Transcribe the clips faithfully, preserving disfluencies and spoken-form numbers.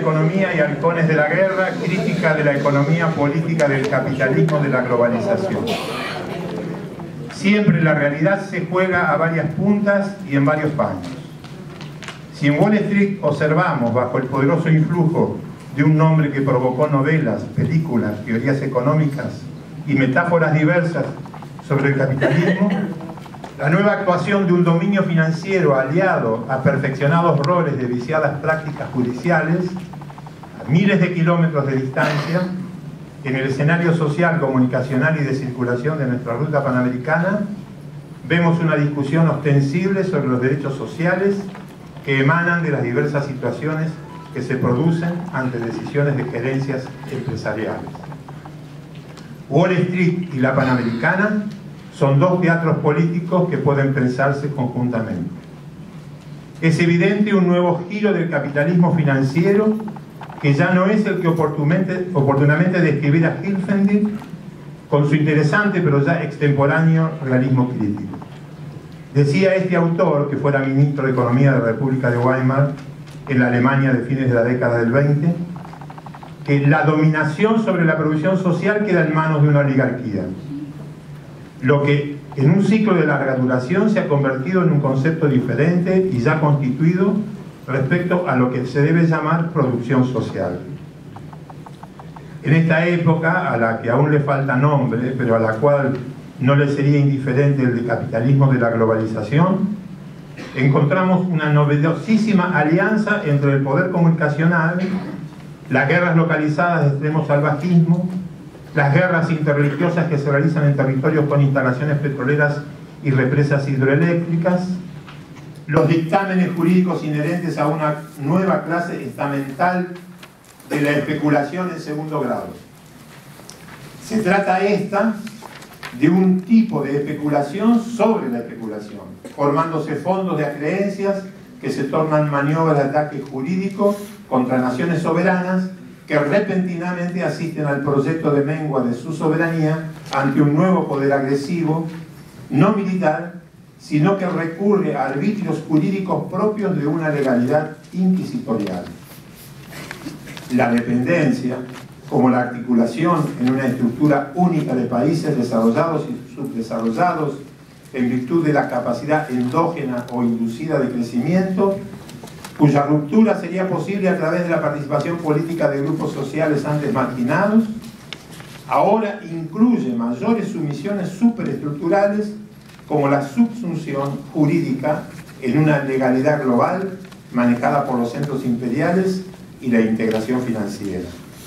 Economía y halcones de la guerra, crítica de la economía política del capitalismo de la globalización. Siempre la realidad se juega a varias puntas y en varios paños. Si en Wall Street observamos, bajo el poderoso influjo de un nombre que provocó novelas, películas, teorías económicas y metáforas diversas sobre el capitalismo, la nueva actuación de un dominio financiero aliado a perfeccionados roles de viciadas prácticas judiciales, a miles de kilómetros de distancia, en el escenario social, comunicacional y de circulación de nuestra ruta panamericana, vemos una discusión ostensible sobre los derechos sociales que emanan de las diversas situaciones que se producen ante decisiones de gerencias empresariales. Wall Street y la Panamericana son dos teatros políticos que pueden pensarse conjuntamente. Es evidente un nuevo giro del capitalismo financiero que ya no es el que oportunamente, oportunamente describiera Hilfendick con su interesante pero ya extemporáneo realismo crítico. Decía este autor, que fuera ministro de Economía de la República de Weimar en la Alemania de fines de la década del veinte, que la dominación sobre la producción social queda en manos de una oligarquía, lo que en un ciclo de larga duración se ha convertido en un concepto diferente y ya constituido respecto a lo que se debe llamar producción social. En esta época, a la que aún le falta nombre, pero a la cual no le sería indiferente el de capitalismo de la globalización, encontramos una novedosísima alianza entre el poder comunicacional, las guerras localizadas de extremo salvajismo, las guerras interreligiosas que se realizan en territorios con instalaciones petroleras y represas hidroeléctricas, los dictámenes jurídicos inherentes a una nueva clase estamental de la especulación en segundo grado. Se trata esta de un tipo de especulación sobre la especulación, formándose fondos de acreencias que se tornan maniobras de ataque jurídico contra naciones soberanas que repentinamente asisten al proyecto de mengua de su soberanía ante un nuevo poder agresivo, no militar, sino que recurre a arbitrios jurídicos propios de una legalidad inquisitorial. La dependencia, como la articulación en una estructura única de países desarrollados y subdesarrollados en virtud de la capacidad endógena o inducida de crecimiento, cuya ruptura sería posible a través de la participación política de grupos sociales antes marginados, ahora incluye mayores sumisiones superestructurales como la subsunción jurídica en una legalidad global manejada por los centros imperiales y la integración financiera.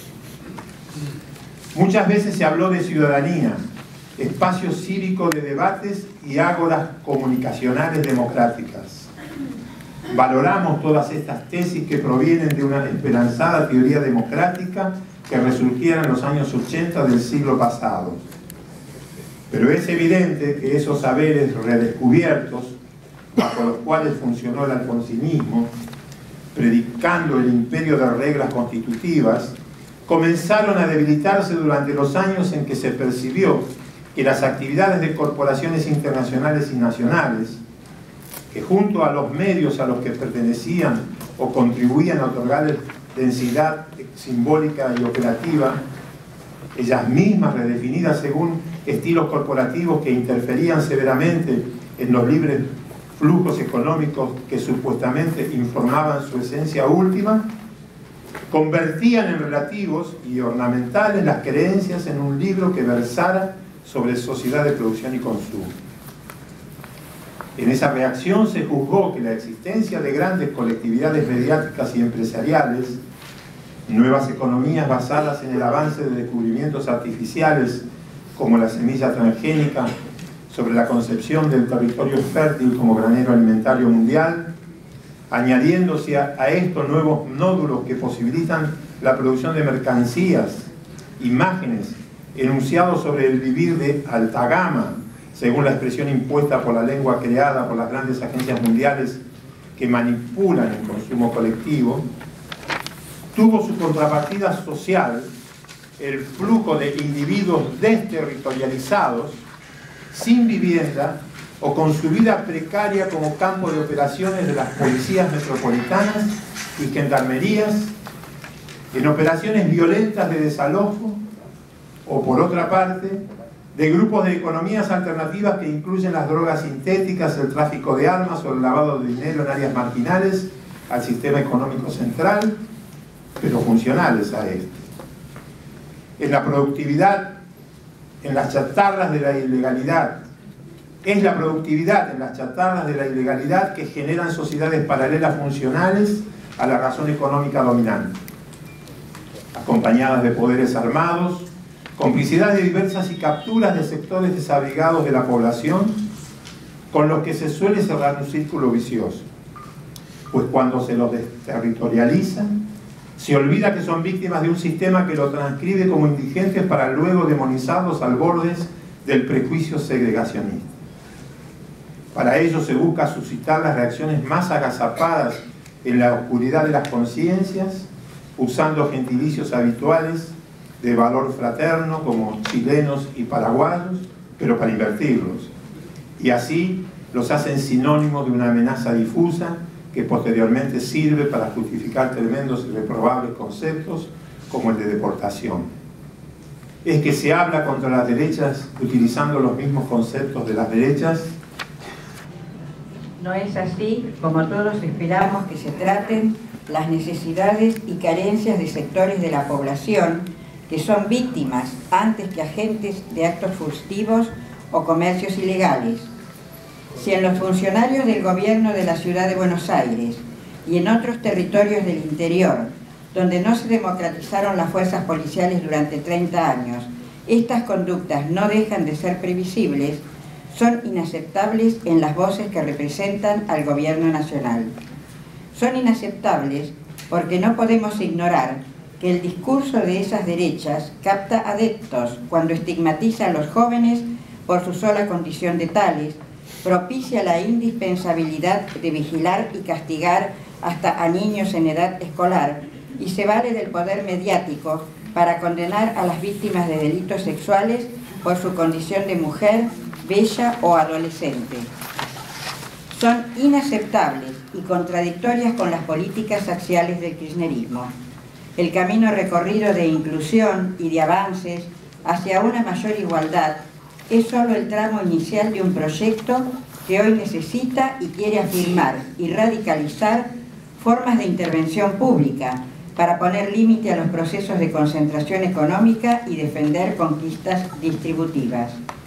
Muchas veces se habló de ciudadanía, espacio cívico de debates y ágoras comunicacionales democráticas. Valoramos todas estas tesis que provienen de una esperanzada teoría democrática que resurgiera en los años ochenta del siglo pasado. Pero es evidente que esos saberes redescubiertos, bajo los cuales funcionó el alfonsinismo, predicando el imperio de reglas constitutivas, comenzaron a debilitarse durante los años en que se percibió que las actividades de corporaciones internacionales y nacionales, que junto a los medios a los que pertenecían o contribuían a otorgarles densidad simbólica y operativa, ellas mismas redefinidas según estilos corporativos que interferían severamente en los libres flujos económicos que supuestamente informaban su esencia última, convertían en relativos y ornamentales las creencias en un libro que versara sobre sociedad de producción y consumo. En esa reacción se juzgó que la existencia de grandes colectividades mediáticas y empresariales, nuevas economías basadas en el avance de descubrimientos artificiales como la semilla transgénica sobre la concepción del territorio fértil como granero alimentario mundial, añadiéndose a, a estos nuevos nódulos que posibilitan la producción de mercancías, imágenes, enunciados sobre el vivir de alta gama, según la expresión impuesta por la lengua creada por las grandes agencias mundiales que manipulan el consumo colectivo, tuvo su contrapartida social el flujo de individuos desterritorializados, sin vivienda o con su vida precaria como campo de operaciones de las policías metropolitanas y gendarmerías, en operaciones violentas de desalojo o, por otra parte, de grupos de economías alternativas que incluyen las drogas sintéticas, el tráfico de armas o el lavado de dinero en áreas marginales al sistema económico central, pero funcionales a este. En la productividad, en las chatarras de la ilegalidad. Es la productividad en las chatarras de la ilegalidad que generan sociedades paralelas funcionales a la razón económica dominante, acompañadas de poderes armados, complicidad de diversas y capturas de sectores desabrigados de la población, con los que se suele cerrar un círculo vicioso, pues cuando se los desterritorializa, se olvida que son víctimas de un sistema que lo transcribe como indigentes para luego demonizarlos al borde del prejuicio segregacionista. Para ello se busca suscitar las reacciones más agazapadas en la oscuridad de las conciencias, usando gentilicios habituales de valor fraterno como chilenos y paraguayos, pero para invertirlos. Y así los hacen sinónimos de una amenaza difusa que posteriormente sirve para justificar tremendos y reprobables conceptos como el de deportación. ¿Es que se habla contra las derechas utilizando los mismos conceptos de las derechas? No es así como todos esperamos que se traten las necesidades y carencias de sectores de la población que son víctimas antes que agentes de actos furtivos o comercios ilegales. Si en los funcionarios del gobierno de la Ciudad de Buenos Aires y en otros territorios del interior, donde no se democratizaron las fuerzas policiales durante treinta años, estas conductas no dejan de ser previsibles, son inaceptables en las voces que representan al gobierno nacional. Son inaceptables porque no podemos ignorar que el discurso de esas derechas capta adeptos cuando estigmatiza a los jóvenes por su sola condición de tales, propicia la indispensabilidad de vigilar y castigar hasta a niños en edad escolar y se vale del poder mediático para condenar a las víctimas de delitos sexuales por su condición de mujer, bella o adolescente. Son inaceptables y contradictorias con las políticas axiales del kirchnerismo. El camino recorrido de inclusión y de avances hacia una mayor igualdad es solo el tramo inicial de un proyecto que hoy necesita y quiere afirmar y radicalizar formas de intervención pública para poner límite a los procesos de concentración económica y defender conquistas distributivas.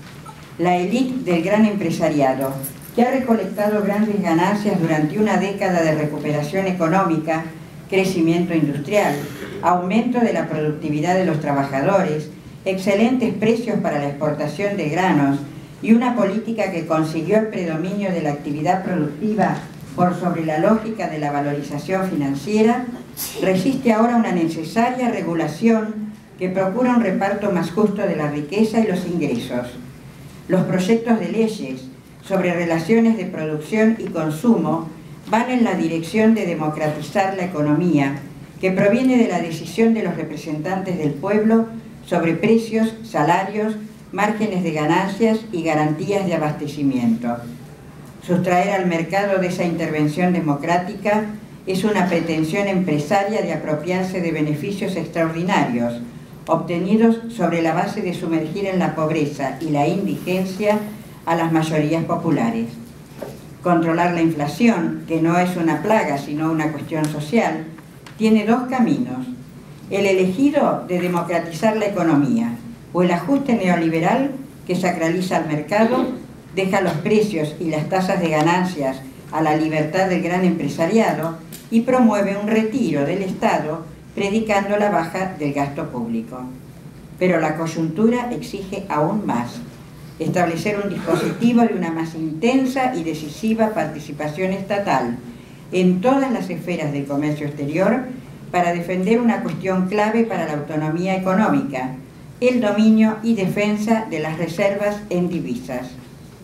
La élite del gran empresariado, que ha recolectado grandes ganancias durante una década de recuperación económica, crecimiento industrial, aumento de la productividad de los trabajadores, excelentes precios para la exportación de granos y una política que consiguió el predominio de la actividad productiva por sobre la lógica de la valorización financiera, resiste ahora una necesaria regulación que procura un reparto más justo de la riqueza y los ingresos. Los proyectos de leyes sobre relaciones de producción y consumo van en la dirección de democratizar la economía, que proviene de la decisión de los representantes del pueblo sobre precios, salarios, márgenes de ganancias y garantías de abastecimiento. Sustraer al mercado de esa intervención democrática es una pretensión empresaria de apropiarse de beneficios extraordinarios, obtenidos sobre la base de sumergir en la pobreza y la indigencia a las mayorías populares. Controlar la inflación, que no es una plaga sino una cuestión social, tiene dos caminos: el elegido de democratizar la economía o el ajuste neoliberal que sacraliza al mercado, deja los precios y las tasas de ganancias a la libertad del gran empresariado y promueve un retiro del Estado predicando la baja del gasto público. Pero la coyuntura exige aún más: establecer un dispositivo de una más intensa y decisiva participación estatal en todas las esferas del comercio exterior para defender una cuestión clave para la autonomía económica, el dominio y defensa de las reservas en divisas.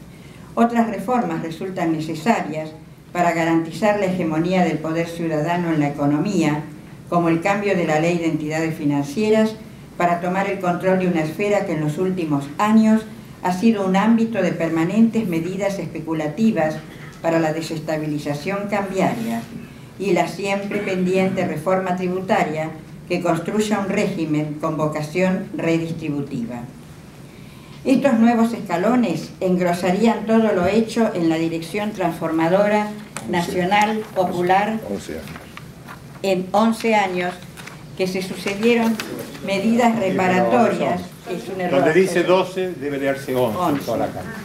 Otras reformas resultan necesarias para garantizar la hegemonía del poder ciudadano en la economía, como el cambio de la ley de entidades financieras para tomar el control de una esfera que en los últimos años ha sido un ámbito de permanentes medidas especulativas para la desestabilización cambiaria, y la siempre pendiente reforma tributaria que construya un régimen con vocación redistributiva. Estos nuevos escalones engrosarían todo lo hecho en la dirección transformadora, nacional, popular, en once años que se sucedieron medidas reparatorias. Es un error. Donde dice doce, debe leerse once. once. Toda la carta.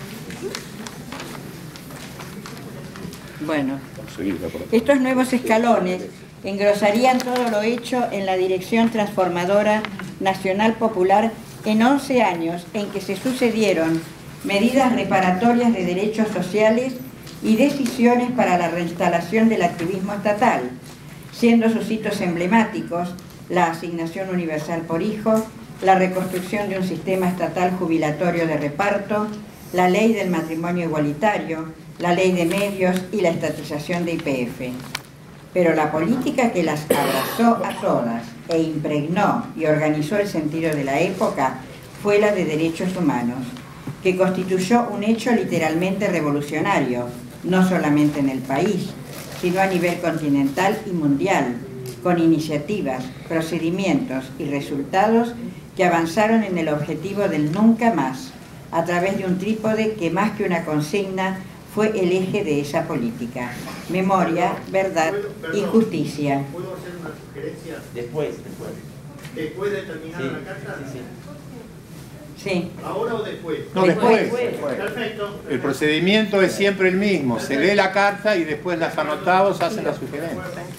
Bueno, estos nuevos escalones engrosarían todo lo hecho en la dirección transformadora, nacional, popular, en once años en que se sucedieron medidas reparatorias de derechos sociales y decisiones para la reinstalación del activismo estatal, siendo sus hitos emblemáticos la asignación universal por hijo, la reconstrucción de un sistema estatal jubilatorio de reparto, la ley del matrimonio igualitario, la ley de medios y la estatización de I P F. Pero la política que las abrazó a todas e impregnó y organizó el sentido de la época fue la de derechos humanos, que constituyó un hecho literalmente revolucionario, no solamente en el país, sino a nivel continental y mundial, con iniciativas, procedimientos y resultados que avanzaron en el objetivo del nunca más, a través de un trípode que más que una consigna fue el eje de esa política: memoria, verdad y justicia. ¿Puedo hacer una sugerencia? Después, después. ¿Después de terminar Sí, la carta? sí, sí. Sí. ¿Ahora o después? No, después. Después. Perfecto. El procedimiento es siempre el mismo. Se lee la carta y después las anotados hacen la sugerencia.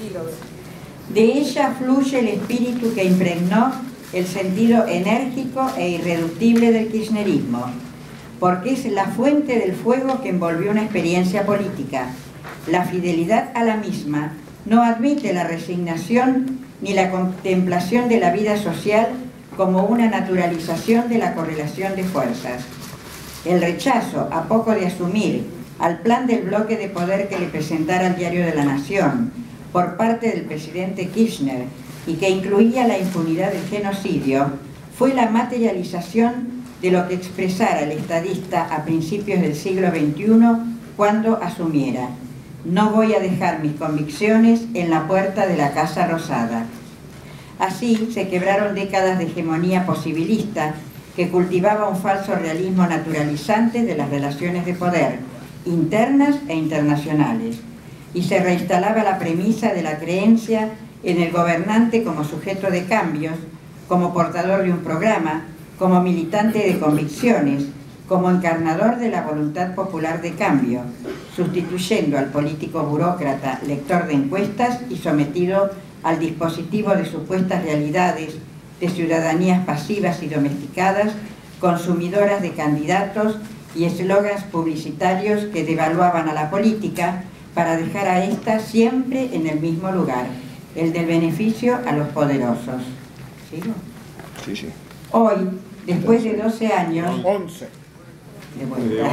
De ella fluye el espíritu que impregnó el sentido enérgico e irreductible del kirchnerismo, porque es la fuente del fuego que envolvió una experiencia política. La fidelidad a la misma no admite la resignación ni la contemplación de la vida social como una naturalización de la correlación de fuerzas. El rechazo, a poco de asumir, al plan del bloque de poder que le presentara el Diario de la Nación por parte del presidente Kirchner y que incluía la impunidad del genocidio, fue la materialización de lo que expresara el estadista a principios del siglo veintiuno cuando asumiera: no voy a dejar mis convicciones en la puerta de la Casa Rosada. Así se quebraron décadas de hegemonía posibilista que cultivaba un falso realismo naturalizante de las relaciones de poder, internas e internacionales, y se reinstalaba la premisa de la creencia en el gobernante como sujeto de cambios, como portador de un programa, como militante de convicciones, como encarnador de la voluntad popular de cambio, sustituyendo al político burócrata, lector de encuestas y sometido al dispositivo de supuestas realidades de ciudadanías pasivas y domesticadas, consumidoras de candidatos y eslogans publicitarios que devaluaban a la política para dejar a ésta siempre en el mismo lugar, el del beneficio a los poderosos. ¿Sigo? Sí, sí. Hoy, después de doce años... once. De vuelta.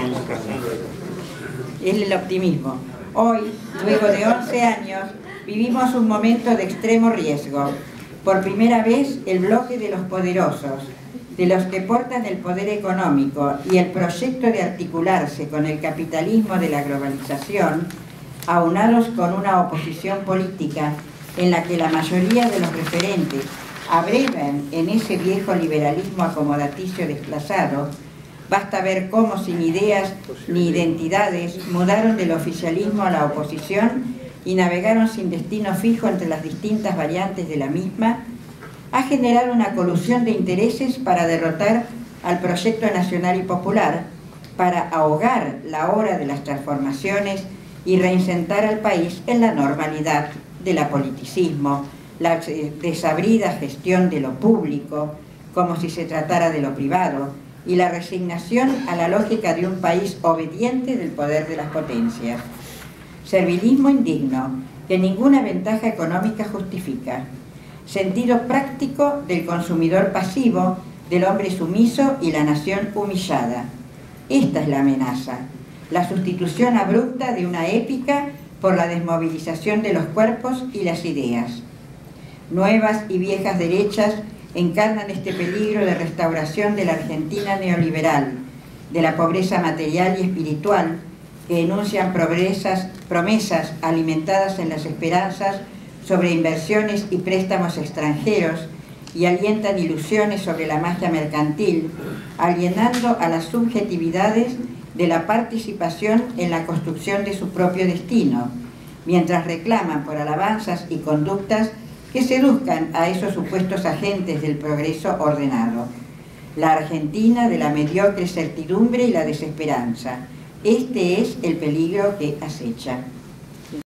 Es el optimismo. Hoy, luego de once años, vivimos un momento de extremo riesgo. Por primera vez, el bloque de los poderosos, de los que portan el poder económico y el proyecto de articularse con el capitalismo de la globalización, aunados con una oposición política en la que la mayoría de los referentes abrevan en ese viejo liberalismo acomodaticio desplazado, basta ver cómo sin ideas ni identidades mudaron del oficialismo a la oposición y navegaron sin destino fijo entre las distintas variantes de la misma, ha generado una colusión de intereses para derrotar al proyecto nacional y popular, para ahogar la hora de las transformaciones y reinsentar al país en la normalidad del apoliticismo, la desabrida gestión de lo público, como si se tratara de lo privado, y la resignación a la lógica de un país obediente del poder de las potencias. Servilismo indigno, que ninguna ventaja económica justifica. Sentido práctico del consumidor pasivo, del hombre sumiso y la nación humillada. Esta es la amenaza, la sustitución abrupta de una épica por la desmovilización de los cuerpos y las ideas. Nuevas y viejas derechas encarnan este peligro de restauración de la Argentina neoliberal, de la pobreza material y espiritual, que enuncian promesas, promesas alimentadas en las esperanzas sobre inversiones y préstamos extranjeros y alientan ilusiones sobre la magia mercantil, alienando a las subjetividades de la participación en la construcción de su propio destino, mientras reclaman por alabanzas y conductas que seduzcan a esos supuestos agentes del progreso ordenado. La Argentina de la mediocre certidumbre y la desesperanza. Este es el peligro que acecha.